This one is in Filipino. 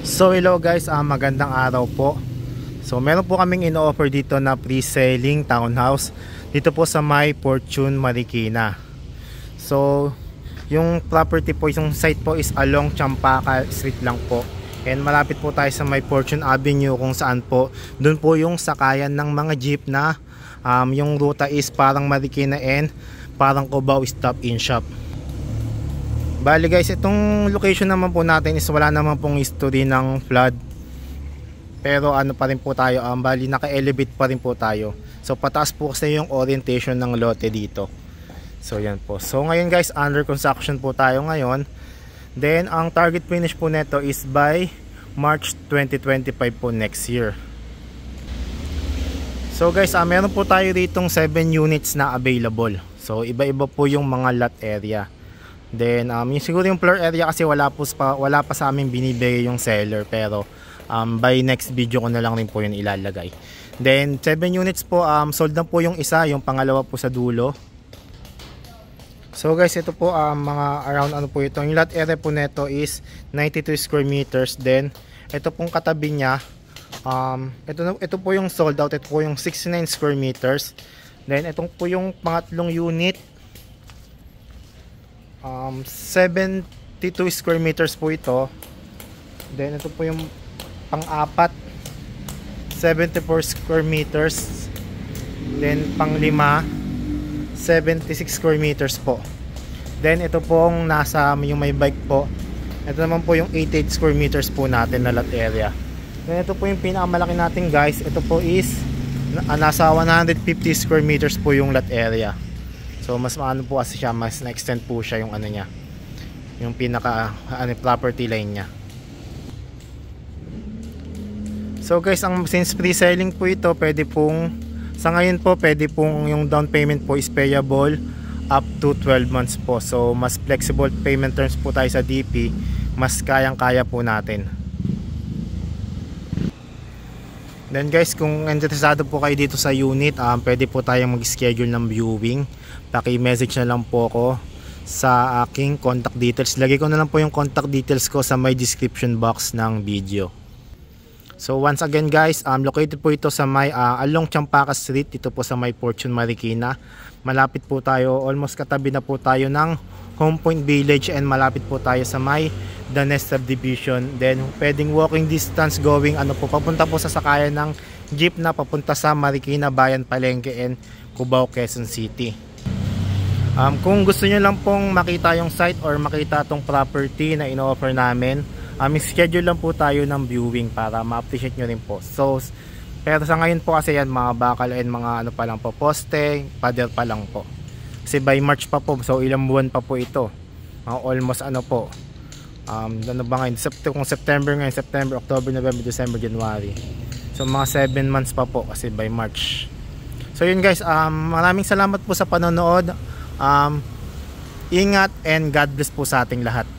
So hello guys, magandang araw po. So meron po kaming ino-offer dito na pre-selling townhouse dito po sa may Fortune Marikina. So yung property po, yung site po is along Champaka Street lang po. And malapit po tayo sa may Fortune Avenue kung saan po dun po yung sakayan ng mga jeep na yung ruta is parang Marikina and parang Cubao Stop in Shop. Bali guys, itong location naman po natin is wala naman pong history ng flood. Pero ano pa rin po tayo, bali naka-elevate pa rin po tayo. So pataas po kasi yung orientation ng lote dito. So yan po. So ngayon guys, under construction po tayo ngayon. Then ang target finish po neto is by March 2025 po next year. So guys, meron po tayo ditong 7 units na available. So iba-iba po yung mga lot area. Then yung siguro yung floor area kasi wala pa sa amin binibigay yung seller, pero by next video ko na lang rin po yun ilalagay. Then 7 units po, sold na po yung isa, yung pangalawa po sa dulo. So guys, ito po mga around ano po ito. Yung lot area po neto is 92 square meters. Then ito pong katabi niya, ito po yung sold out. Ito po yung 69 square meters. Then itong po yung pangatlong unit, 72 square meters po ito. Then ito po yung pang-apat, 74 square meters. Then pang-lima, 76 square meters po. Then ito pong nasa yung may bike po, ito naman po yung 88 square meters po natin na lot area. Then ito po yung pinakamalaki natin guys, ito po is nasa 150 square meters po yung lot area. So mas maano po kasi siya, mas na-extend po siya yung ano niya, yung pinaka property line niya. So guys, since pre-selling po ito, pwede pong sa ngayon po, pwede pong yung down payment po is payable up to 12 months po. So mas flexible payment terms po tayo sa DP, mas kayang-kaya po natin. Then guys, kung interesado po kayo dito sa unit, pwede po tayong mag-schedule ng viewing. Paki-message na lang po ako sa aking contact details. Lagay ko na lang po yung contact details ko sa my description box ng video. So once again guys, located po ito sa may along Champaka Street, dito po sa may Fortune Marikina. Malapit po tayo, almost katabi na po tayo ng Home Point Village, and malapit po tayo sa may The Nest Subdivision. Then pwedeng walking distance going papunta po sa sakayan ng jeep na papunta sa Marikina, Bayan, Palengke and Cubao, Quezon City. Kung gusto nyo lang pong makita yung site or makita tong property na ino-offer namin, schedule lang po tayo ng viewing para ma-appreciate nyo rin po. So pero sa ngayon po kasi yan mga bakal and mga pa lang po, poste, pader pa lang po. Kasi by March pa po, so ilang buwan pa po ito. Almost po. Ano ba ngayon? Kung September ngayon, September, October, November, December, January. So mga 7 months pa po kasi by March. So yun guys, maraming salamat po sa panonood. Ingat and God bless po sa ating lahat.